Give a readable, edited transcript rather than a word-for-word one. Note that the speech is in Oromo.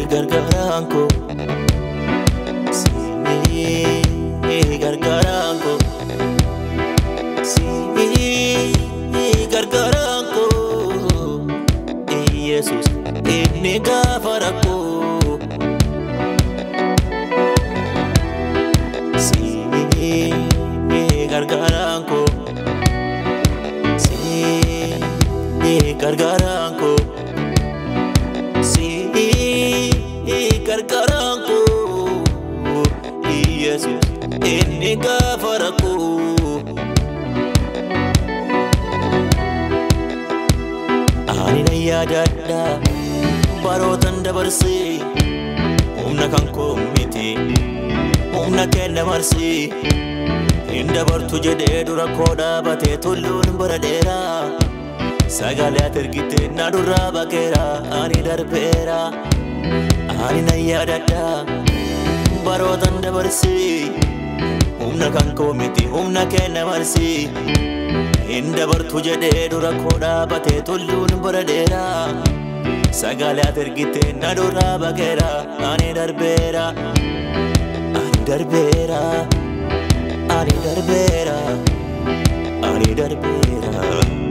gargaraan koo gargaraan koo gargaraan koo Yesus inni gaafa rakkoo gargaraan koo gargaraan koo gargaraan koo Yesus inni gaafa rakkoo ani na yaadadha barootan dabarsee humna kan koo miti humna kenna marsee hin dabartu jedhee dura koo dhaabatee tulluun bara dheeraa sagalee ati ergite na durraa bakeera ani darbeera ani na yaadadha barootan dabarsee humna kan koo miti humna kenna marsee hin dabartu jedhee dura koo dhaabatee tulluun bara dheeraa sagalee ati ergite na durraa bakeera ani darbeera ani darbeera ani darbeera ani darbeera